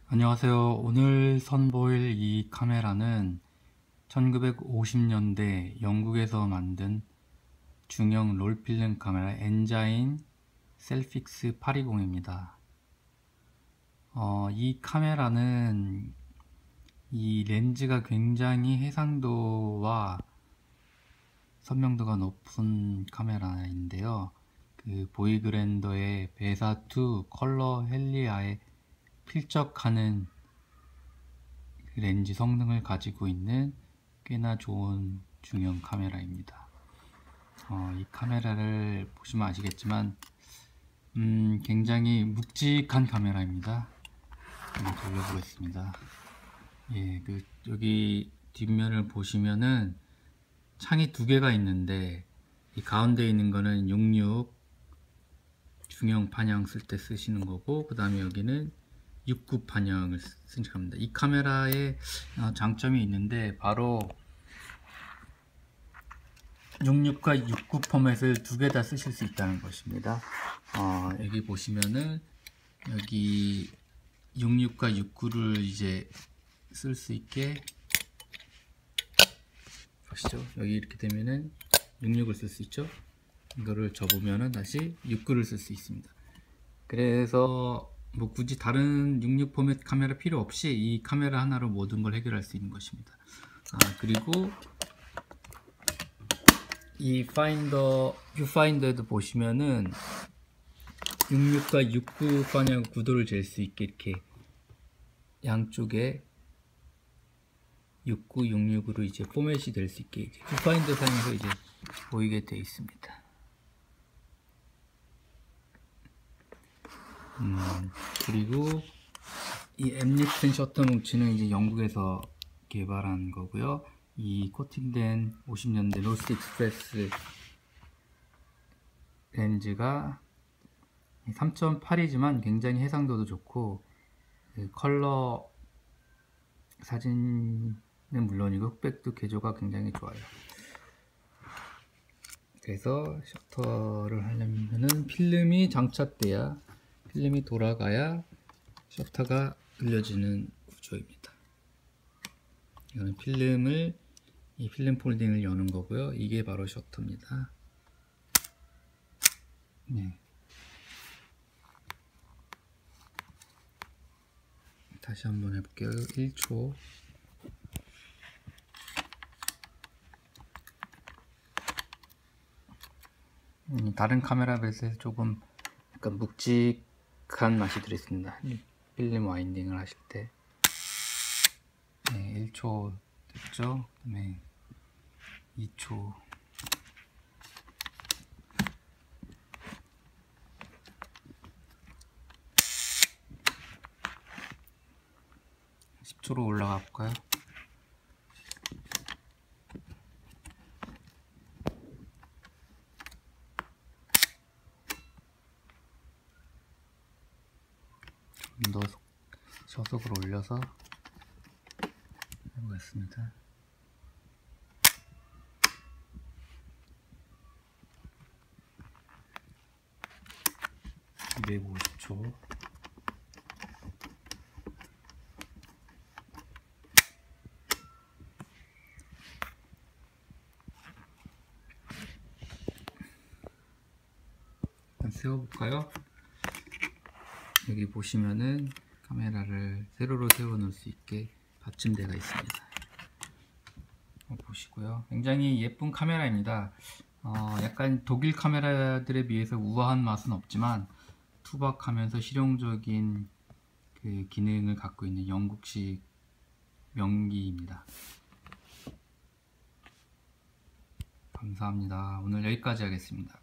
안녕하세요. 오늘 선보일 이 카메라는 1950년대 영국에서 만든 중형 롤필름 카메라 엔자인 셀픽스 820입니다. 이 카메라는 이 렌즈가 굉장히 해상도와 선명도가 높은 카메라인데요. 그 보이그랜더의 베사2 컬러 헬리아에 필적하는 렌즈 성능을 가지고 있는 꽤나 좋은 중형 카메라입니다. 이 카메라를 보시면 아시겠지만 굉장히 묵직한 카메라입니다. 한번 돌려보겠습니다. 예, 여기 뒷면을 보시면은 창이 두 개가 있는데 이 가운데 있는 거는 66 중형 판형 쓸 때 쓰시는 거고, 그 다음에 여기는 69 판형을 쓰시는 겁니다. 이 카메라에 장점이 있는데 바로 66과 69 포맷을 두 개 다 쓰실 수 있다는 것입니다. 여기 보시면은 여기 66과 69를 이제 쓸 수 있게 보시죠. 여기 이렇게 되면은 66을 쓸 수 있죠. 이거를 접으면은 다시 69를 쓸 수 있습니다. 그래서 뭐 굳이 다른 66 포맷 카메라 필요 없이 이 카메라 하나로 모든 걸 해결할 수 있는 것입니다. 그리고 이 뷰파인더에도 보시면은 66과 69 방향 구도를 잴 수 있게 이렇게 양쪽에 69, 66으로 이제 포맷이 될 수 있게 이제 뷰파인더 상에서 이제 보이게 되어 있습니다. 그리고 이 엠립튼 셔터 뭉치는 이제 영국에서 개발한 거고요. 이 코팅된 50년대 로스트 익스프레스 렌즈가 3.8이지만 굉장히 해상도도 좋고 컬러 사진은 물론이고 흑백도 개조가 굉장히 좋아요. 그래서 셔터를 하려면은 필름이 장착돼야, 필름이 돌아가야 셔터가 늘려지는 구조입니다. 이거는 이 필름 폴딩을 여는 거고요. 이게 바로 셔터입니다. 네. 다시 한번 해볼게요. 1초. 다른 카메라 베이스에서 조금 약간 묵직한 맛이 들어있습니다. 필름 와인딩을 하실 때. 네, 1초 됐죠? 네, 2초. 10초로 올라가 볼까요? 좀 더 저속으로 올려서 해보겠습니다. 250초. 세워볼까요? 여기 보시면은 카메라를 세로로 세워 놓을 수 있게 받침대가 있습니다. 보시고요. 굉장히 예쁜 카메라입니다. 약간 독일 카메라들에 비해서 우아한 맛은 없지만 투박하면서 실용적인 그 기능을 갖고 있는 영국식 명기입니다. 감사합니다. 오늘 여기까지 하겠습니다.